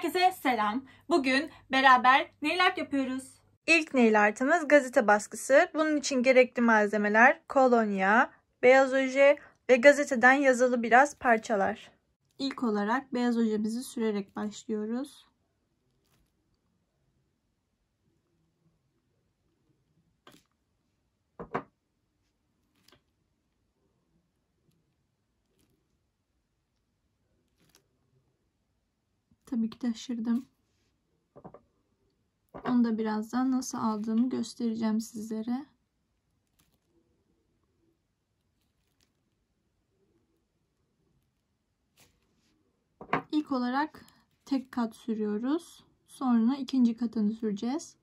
Herkese selam. Bugün beraber nail art yapıyoruz. İlk nail artımız gazete baskısı. Bunun için gerekli malzemeler kolonya, beyaz oje ve gazeteden yazılı biraz parçalar. İlk olarak beyaz ojemizi sürerek başlıyoruz. Tabii ki taşırdım. Onu da birazdan nasıl aldığımı göstereceğim sizlere. İlk olarak tek kat sürüyoruz. Sonra ikinci katını süreceğiz.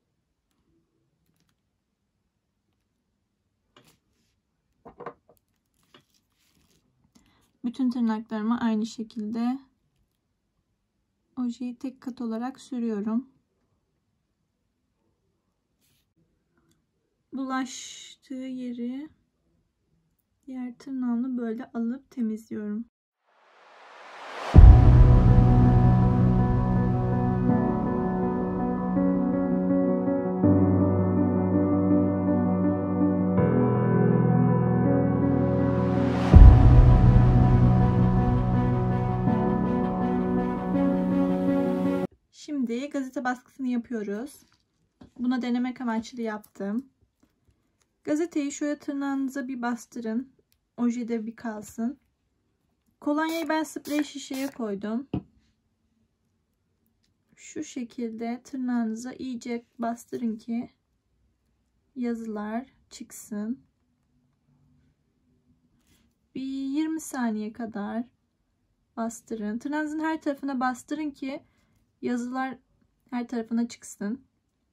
Bütün tırnaklarıma aynı şekilde ojeyi tek kat olarak sürüyorum. Bulaştığı yeri diğer tırnağımla böyle alıp temizliyorum. Şimdi gazete baskısını yapıyoruz. Buna denemek amaçlı yaptım. Gazeteyi şöyle tırnağınıza bir bastırın. Ojede bir kalsın. Kolonyayı ben sprey şişeye koydum. Şu şekilde tırnağınıza iyice bastırın ki yazılar çıksın. Bir 20 saniye kadar bastırın. Tırnağınızın her tarafına bastırın ki yazılar her tarafına çıksın.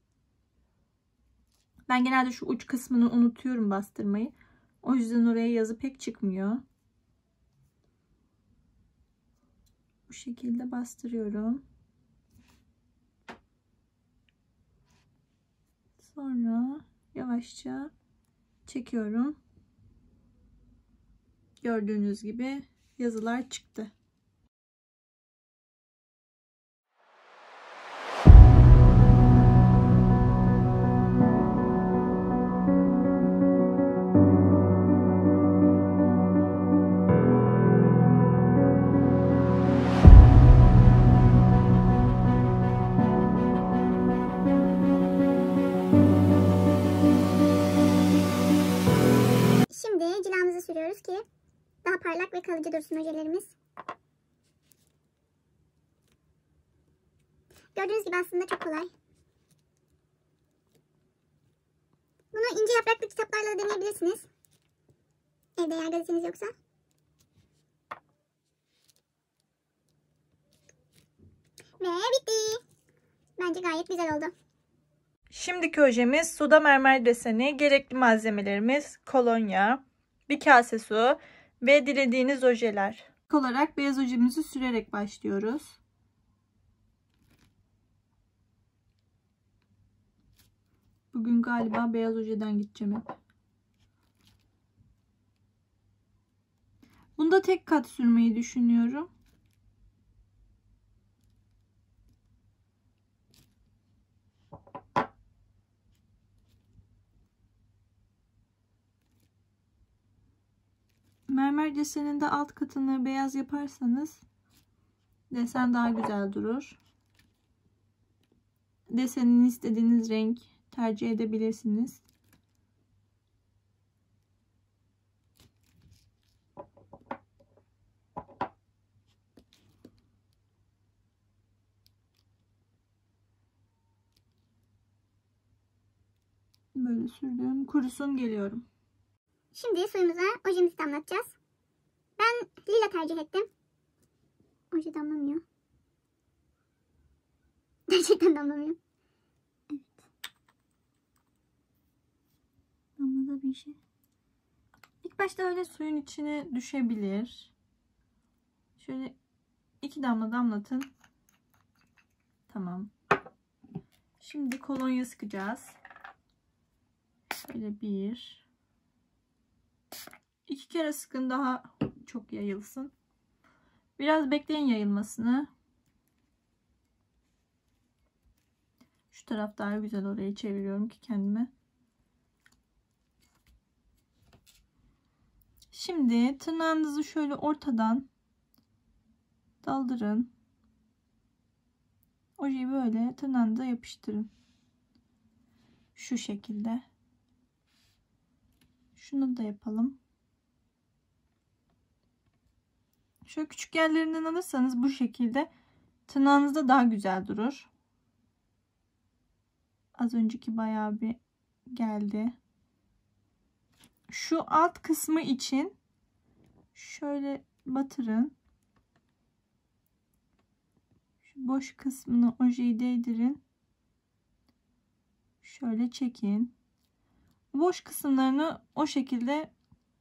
Ben genelde şu uç kısmını unutuyorum bastırmayı. O yüzden oraya yazı pek çıkmıyor. Bu şekilde bastırıyorum. Sonra yavaşça çekiyorum. Gördüğünüz gibi yazılar çıktı. Şimdi cilamızı sürüyoruz ki daha parlak ve kalıcı dursun ojelerimiz. Gördüğünüz gibi aslında çok kolay. Bunu ince yapraklı kitaplarla da deneyebilirsiniz. Evde eğer gazeteniz yoksa. Ve bitti. Bence gayet güzel oldu. Şimdiki ojemiz suda mermer deseni. Gerekli malzemelerimiz kolonya, bir kase su ve dilediğiniz ojeler. İlk olarak beyaz ojemizi sürerek başlıyoruz. Bugün galiba beyaz ojeden gideceğim hep. Bunda tek kat sürmeyi düşünüyorum. Mermer deseninde alt katını beyaz yaparsanız desen daha güzel durur. Desenin istediğiniz renk tercih edebilirsiniz. Böyle sürdüm. Kurusun geliyorum. Şimdi suyumuza ojemizi damlatacağız. Ben lila tercih ettim. Oje damlamıyor. Gerçekten damlamıyor. Evet. Damlada bir şey. İlk başta öyle suyun içine düşebilir. Şöyle 2 damla damlatın. Tamam. Şimdi kolonya sıkacağız. Şöyle 2 kere sıkın, daha çok yayılsın. Biraz bekleyin yayılmasını. taraf daha güzel, oraya çeviriyorum ki kendime. Şimdi tırnağınızı şöyle ortadan daldırın. Ojeyi böyle tırnağınıza yapıştırın. Şu şekilde. Şunu da yapalım. Şöyle küçük yerlerinden alırsanız bu şekilde tırnağınızda daha güzel durur. Az önceki bayağı bir geldi. Şu alt kısmı için şöyle batırın. Şu boş kısmını ojeyi değdirin. Şöyle çekin. Boş kısımlarını o şekilde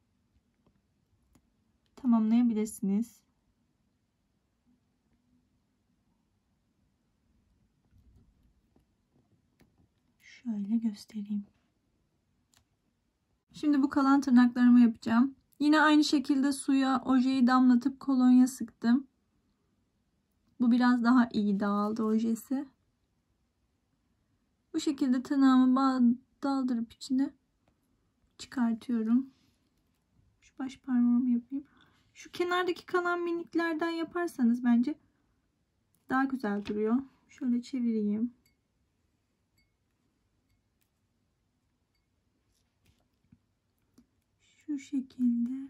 tamamlayabilirsiniz. Şöyle göstereyim. Şimdi bu kalan tırnaklarımı yapacağım. Yine aynı şekilde suya ojeyi damlatıp kolonya sıktım. Bu biraz daha iyi dağıldı ojesi. Bu şekilde tırnağımı daldırıp içine çıkartıyorum. Şu baş parmağımı yapayım. Şu kenardaki kalan miniklerden yaparsanız bence daha güzel duruyor. Şöyle çevireyim. Şu şekilde.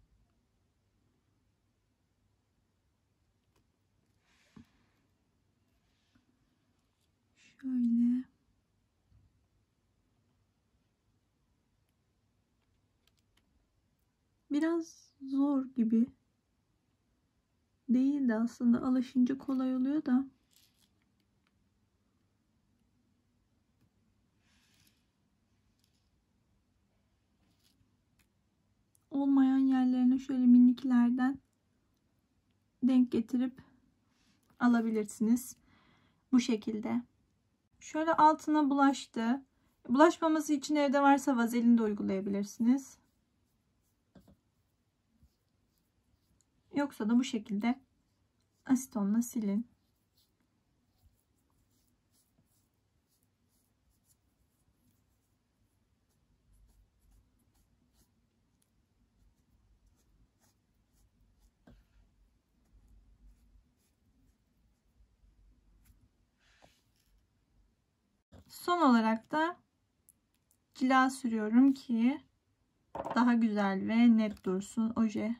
Şöyle. Biraz zor gibi. Değil de aslında alışınca kolay oluyor da. Olmayan yerlerine şöyle miniklerden denk getirip alabilirsiniz. Bu şekilde. Şöyle altına bulaştı. Bulaşmaması için evde varsa vazelin de uygulayabilirsiniz. Yoksa da bu şekilde asitonla silin. Son olarak da cila sürüyorum ki daha güzel ve net dursun oje.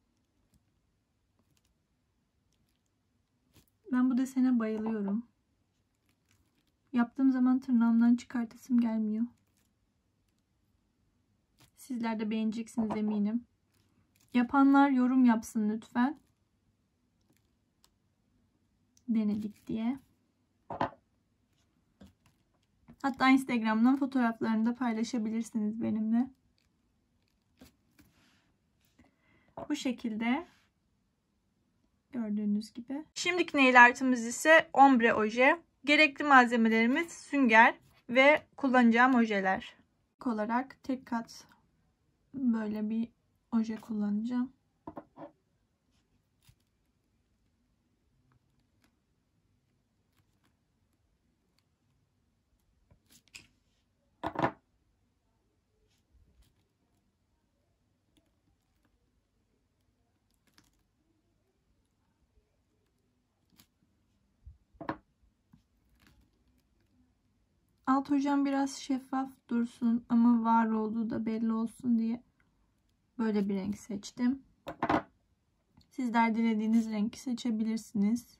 Ben bu desene bayılıyorum. Yaptığım zaman tırnağımdan çıkartasım gelmiyor. Sizler de beğeneceksiniz eminim. Yapanlar yorum yapsın lütfen. Denedik diye. Hatta Instagram'dan fotoğraflarını da paylaşabilirsiniz benimle. Bu şekilde. Gördüğünüz gibi. Şimdiki nail artımız ise ombre oje. Gerekli malzemelerimiz sünger ve kullanacağım ojeler. İlk olarak tek kat böyle bir oje kullanacağım. Alt ojem biraz şeffaf dursun ama var olduğu da belli olsun diye böyle bir renk seçtim. Sizler dilediğiniz rengi seçebilirsiniz.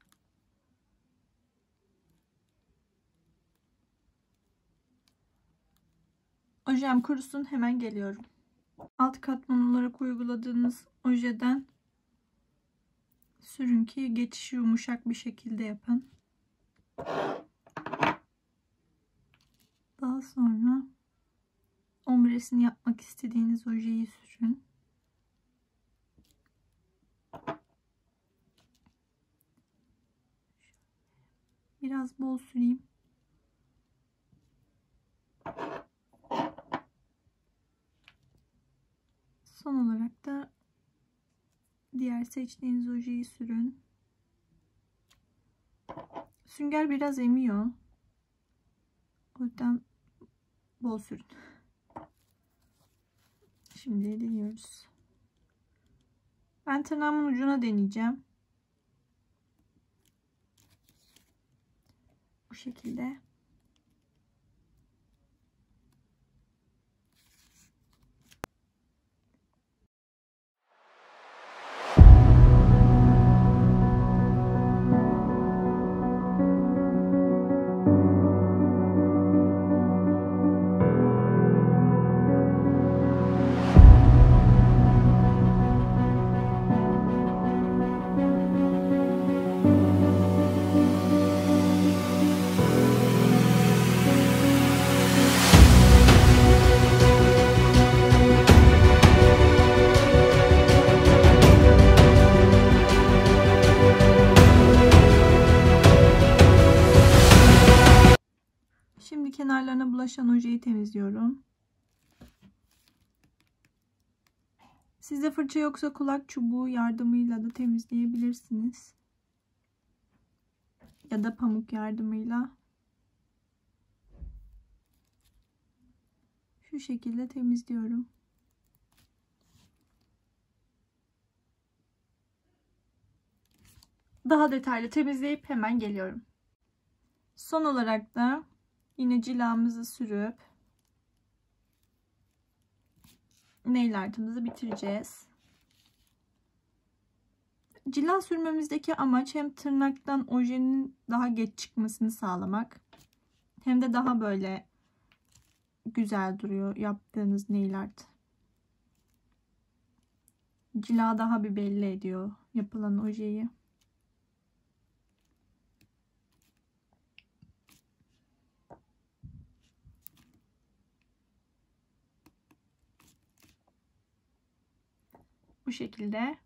Ojem kurusun, hemen geliyorum. Alt katman olarak uyguladığınız ojeden sürün ki geçişi yumuşak bir şekilde yapın. Daha sonra ombresini yapmak istediğiniz ojeyi sürün. Biraz bol süreyim. Son olarak da diğer seçtiğiniz ojeyi sürün. Sünger biraz emiyor. O yüzden bol sürün. Şimdi deniyoruz. Ben tırnağımın ucuna deneyeceğim. Bu şekilde. Şimdi kenarlarına bulaşan ojeyi temizliyorum. Sizde fırça yoksa kulak çubuğu yardımıyla da temizleyebilirsiniz. Ya da pamuk yardımıyla. Şu şekilde temizliyorum. Daha detaylı temizleyip hemen geliyorum. Son olarak da yine cilamızı sürüp nail art'ımızı bitireceğiz. Cila sürmemizdeki amaç hem tırnaktan ojenin daha geç çıkmasını sağlamak, hem de daha böyle güzel duruyor yaptığınız nail art. Cila daha bir belli ediyor yapılan ojeyi. Bu şekilde.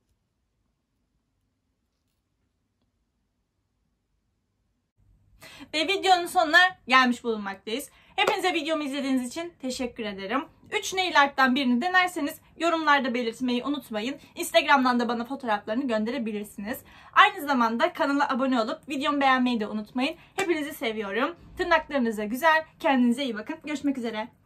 Ve videonun sonuna gelmiş bulunmaktayız. Hepinize videomu izlediğiniz için teşekkür ederim. 3 nail art'tan birini denerseniz yorumlarda belirtmeyi unutmayın. Instagram'dan da bana fotoğraflarını gönderebilirsiniz. Aynı zamanda kanala abone olup videomu beğenmeyi de unutmayın. Hepinizi seviyorum. Tırnaklarınıza güzel, kendinize iyi bakın. Görüşmek üzere.